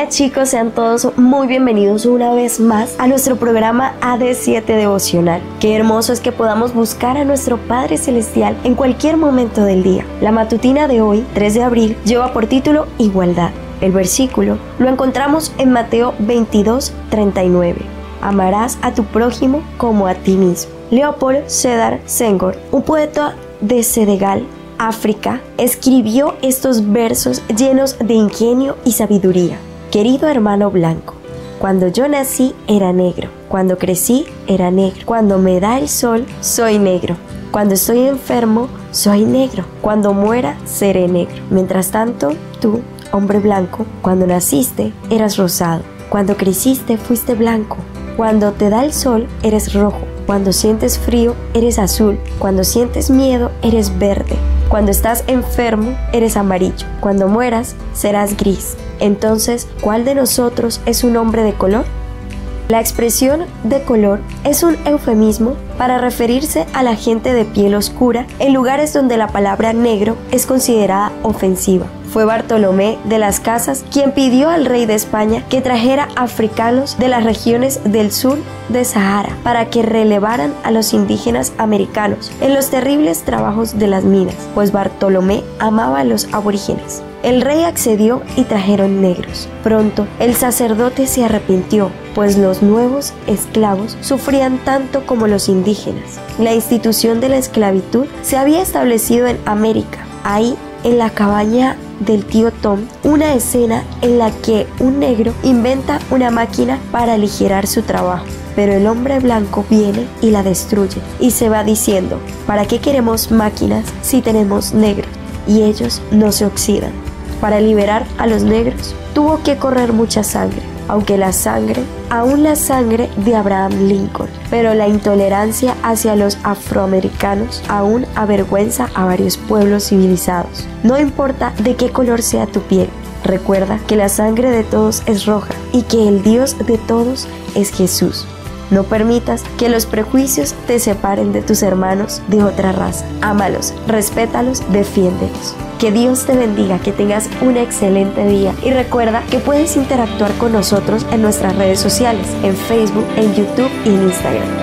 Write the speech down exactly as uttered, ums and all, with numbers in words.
Hola chicos, sean todos muy bienvenidos una vez más a nuestro programa A D siete Devocional. Qué hermoso es que podamos buscar a nuestro Padre Celestial en cualquier momento del día. La matutina de hoy, tres de abril, lleva por título Igualdad. El versículo lo encontramos en Mateo veintidós, treinta y nueve. Amarás a tu prójimo como a ti mismo. Leopold Sédar Senghor, un poeta de Senegal, África, escribió estos versos llenos de ingenio y sabiduría. Querido hermano blanco, cuando yo nací era negro, cuando crecí era negro, cuando me da el sol soy negro, cuando estoy enfermo soy negro, cuando muera seré negro. Mientras tanto, tú, hombre blanco, cuando naciste eras rosado, cuando creciste fuiste blanco, cuando te da el sol eres rojo, cuando sientes frío eres azul, cuando sientes miedo eres verde, cuando estás enfermo eres amarillo, cuando mueras serás gris. Entonces, ¿cuál de nosotros es un hombre de color? La expresión de color es un eufemismo para referirse a la gente de piel oscura en lugares donde la palabra negro es considerada ofensiva. Fue Bartolomé de las Casas quien pidió al rey de España que trajera africanos de las regiones del sur de Sahara para que relevaran a los indígenas americanos en los terribles trabajos de las minas, pues Bartolomé amaba a los aborígenes. El rey accedió y trajeron negros. Pronto el sacerdote se arrepintió, pues los nuevos esclavos sufrían tanto como los indígenas. La institución de la esclavitud se había establecido en América. Ahí, en la cabaña del tío Tom, una escena en la que un negro inventa una máquina para aligerar su trabajo. Pero el hombre blanco viene y la destruye y se va diciendo, ¿para qué queremos máquinas si tenemos negros? Y ellos no se oxidan. Para liberar a los negros tuvo que correr mucha sangre, aunque la sangre, aún la sangre de Abraham Lincoln, pero la intolerancia hacia los afroamericanos aún avergüenza a varios pueblos civilizados. No importa de qué color sea tu piel, recuerda que la sangre de todos es roja y que el Dios de todos es Jesús. No permitas que los prejuicios te separen de tus hermanos de otra raza. Ámalos, respétalos, defiéndelos. Que Dios te bendiga, que tengas un excelente día y recuerda que puedes interactuar con nosotros en nuestras redes sociales, en Facebook, en YouTube y en Instagram.